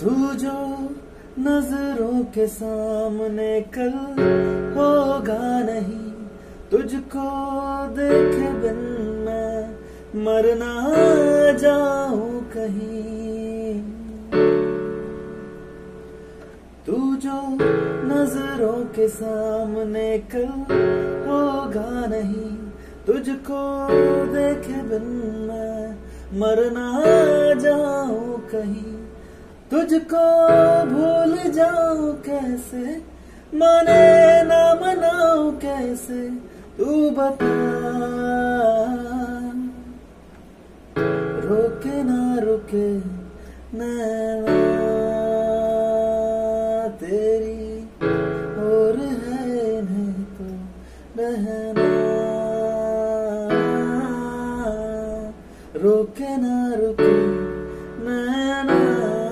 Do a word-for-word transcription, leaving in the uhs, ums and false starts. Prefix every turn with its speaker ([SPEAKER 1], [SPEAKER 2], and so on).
[SPEAKER 1] तू जो नजरों के सामने कल होगा नहीं, तुझको देखे बिन मैं मर ना जाऊं कहीं। तू जो नजरों के सामने कल होगा नहीं, तुझको देखे बिन मैं मर ना जाऊं कहीं। तुझको भूल जाऊं कैसे, माने ना मनाऊं कैसे, तू बता। रोके ना रुके नैना तेरी और है नहीं तो रहना। रोके ना रुके नैना